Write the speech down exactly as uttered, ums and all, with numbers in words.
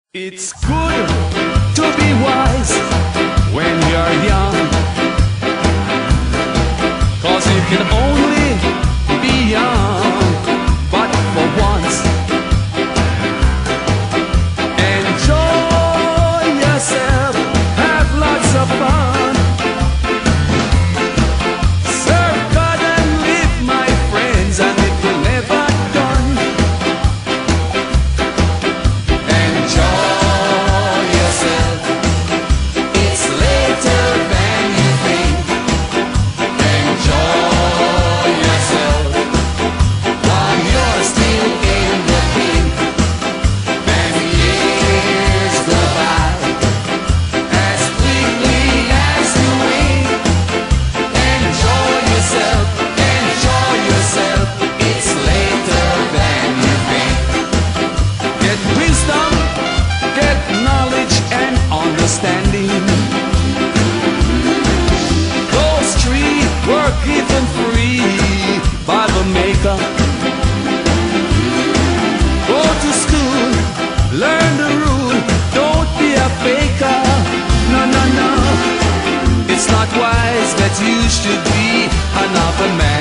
It's good to be wise when you're young, 'cause you can only be young but for once. Enjoy yourself, have lots of fun, serve God and live, my friends, and it will never done. Enjoy yourself, it's later than you think. Enjoy yourself while you're still in the pink. Then years go by as quickly as you wink. Enjoy yourself, enjoy yourself, it's later than you think. Get wisdom, get knowledge and understanding. Those three were given free by the Maker. Go to school, learn the rule, don't be a faker. No, no, no, it's not wise that you should be another man.